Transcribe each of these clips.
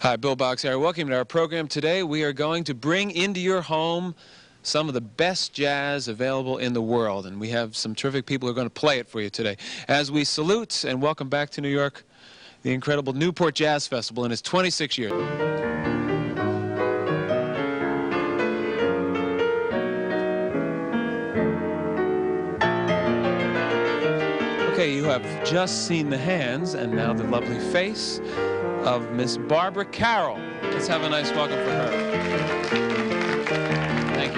Hi, Bill Boggs here. Welcome to our program. Today we are going to bring into your home some of the best jazz available in the world, and we have some terrific people who are going to play it for you today. As we salute and welcome back to New York the incredible Newport Jazz Festival in its 26th year. Okay, you have just seen the hands and now the lovely face of Miss Barbara Carroll. Let's have a nice welcome for her. Thank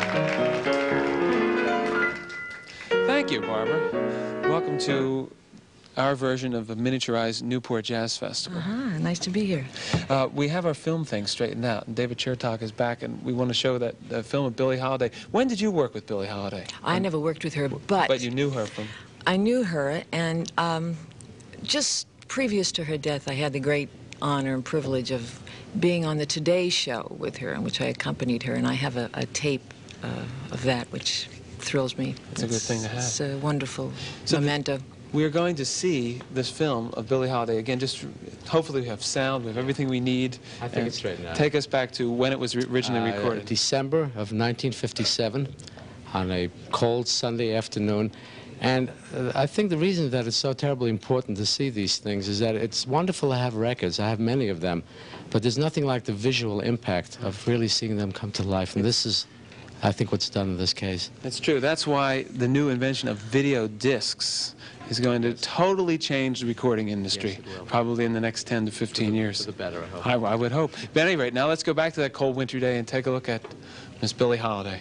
you. Thank you, Barbara. Welcome to our version of a miniaturized Newport Jazz Festival. Nice to be here. We have our film thing straightened out, and David Chertok is back, and we want to show that film of Billie Holiday. When did you work with Billie Holiday? I never worked with her, but you knew her from... I knew her, and just previous to her death, I had the great honor and privilege of being on the Today Show with her, in which I accompanied her, and I have a tape of that, which thrills me. It's a good thing to have. It's a wonderful memento. We are going to see this film of Billie Holiday again. Just hopefully we have sound, we have everything we need. I think it's straightened out. Take us back to when it was originally recorded. December of 1957, on a cold Sunday afternoon. And I think the reason that it's so terribly important to see these things is that it's wonderful to have records. I have many of them, but there's nothing like the visual impact of really seeing them come to life. And this is, I think, what's done in this case. It's true. That's why the new invention of video discs is going to totally change the recording industry, yes, it will. Probably in the next 10 to 15 years. For the better, I hope. I would hope. But at any rate, now let's go back to that cold winter day and take a look at Miss Billie Holiday.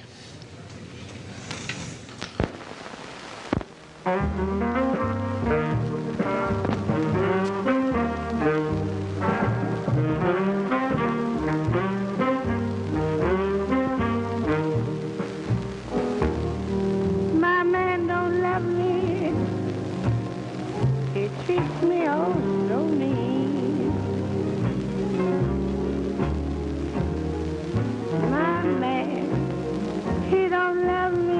My man don't love me. He treats me oh so mean. My man, he don't love me.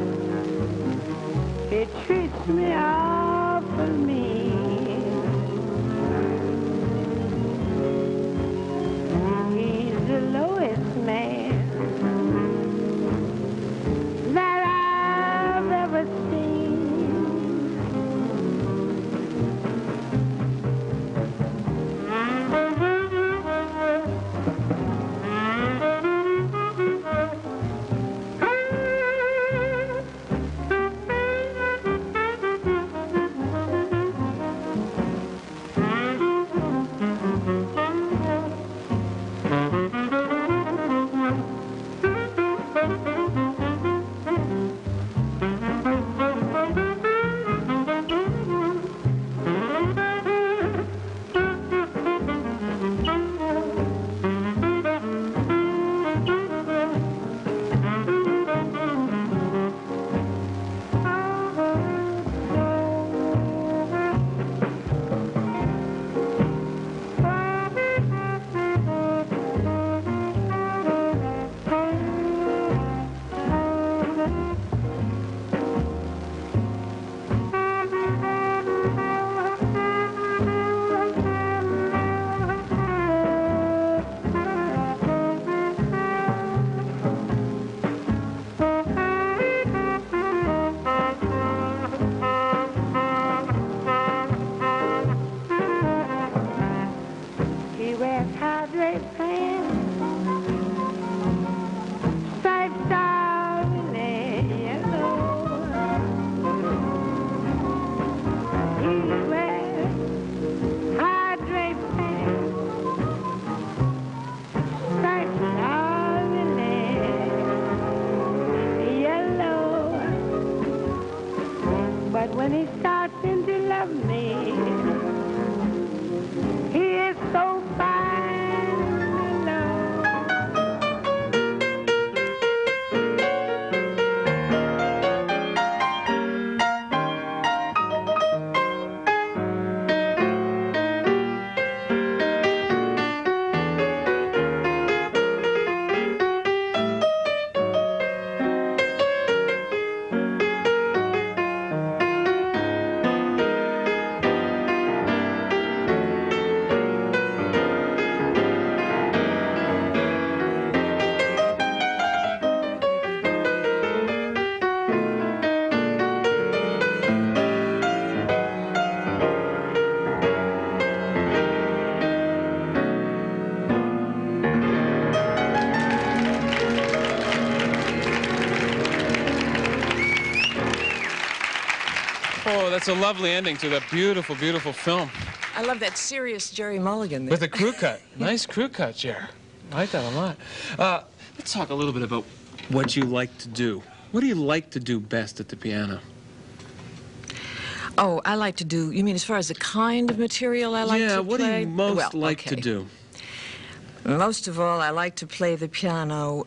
He treats me awful mean. He's the lowest man that I've ever seen. He wears high-draped pants, striped down in yellow. He wears high-draped pants, striped down in yellow. But when he starts in to love me, he is so fine and low. Oh, that's a lovely ending to that beautiful, beautiful film. I love that serious Jerry Mulligan there. With a crew cut. Nice crew cut, Jerry. I like that a lot. Let's talk a little bit about what you like to do. What do you like to do best at the piano? Oh, I like to do, you mean as far as the kind of material I like to play? Yeah, what do you most Well, like to okay. do? Most of all, I like to play the piano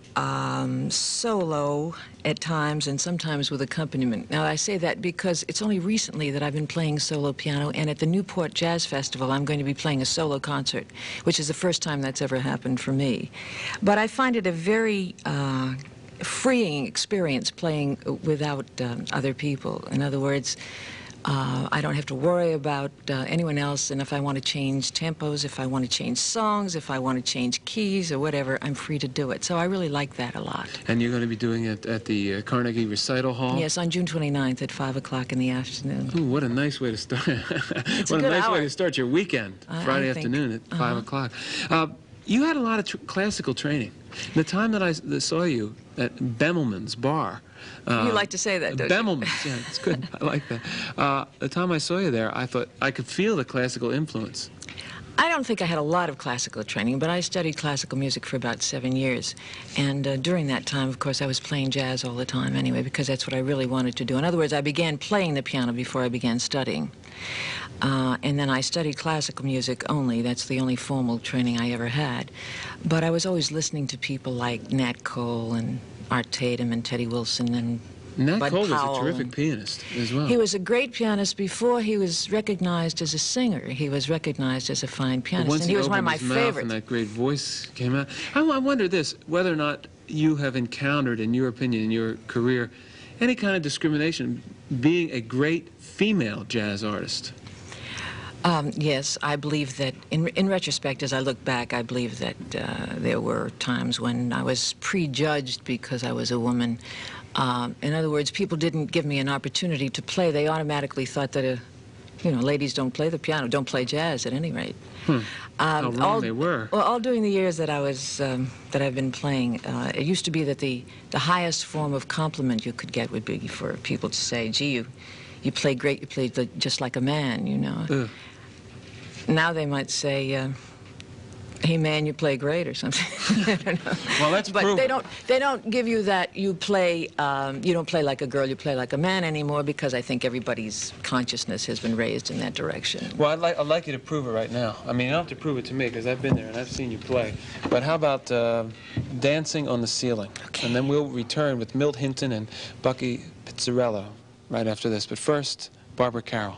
solo at times and sometimes with accompaniment. Now, I say that because it's only recently that I've been playing solo piano, and at the Newport Jazz Festival, I'm going to be playing a solo concert, which is the first time that's ever happened for me. But I find it a very freeing experience playing without other people. In other words, I don't have to worry about anyone else, and if I want to change tempos, if I want to change songs, if I want to change keys or whatever, I'm free to do it. So I really like that a lot. And you're going to be doing it at the Carnegie Recital Hall? Yes, on June 29th at 5 o'clock in the afternoon. Ooh, what a nice way to start. What a good nice way hour. to start your weekend, Friday I think. afternoon at 5 o'clock. You had a lot of classical training. The time that I saw you at Bemelman's bar. You like to say that, don't you? Bemelman's, yeah, it's good. I like that. The time I saw you there, I thought I could feel the classical influence. I don't think I had a lot of classical training, but I studied classical music for about 7 years. And during that time, of course, I was playing jazz all the time anyway, because that's what I really wanted to do. In other words, I began playing the piano before I began studying. And then I studied classical music only. That's the only formal training I ever had. But I was always listening to people like Nat Cole and Art Tatum and Teddy Wilson and Nat Bud Cole was a Powell. terrific pianist as well. He was a great pianist before he was recognized as a singer. He was recognized as a fine pianist, Once and he was one of opened my his mouth favorites. and that great voice came out. I wonder this, whether or not you have encountered, in your opinion, in your career, any kind of discrimination being a great female jazz artist. Yes, I believe that, in retrospect, as I look back, I believe that there were times when I was prejudged because I was a woman. In other words, people didn't give me an opportunity to play. They automatically thought that, ladies don't play the piano, don't play jazz at any rate. How wrong they were. Well, all during the years that I was, that I've been playing, it used to be that the highest form of compliment you could get would be for people to say, gee, you play great, you play just like a man, you know. Ugh. Now they might say, hey man, you play great or something. I don't know. Well, that's But proven. they don't give you that you play, you don't play like a girl, you play like a man anymore, because I think everybody's consciousness has been raised in that direction. Well, I'd like you to prove it right now. I mean, you don't have to prove it to me, because I've been there and I've seen you play. But how about Dancing on the Ceiling? Okay. And then we'll return with Milt Hinton and Bucky Pizzarello right after this. But first, Barbara Carroll.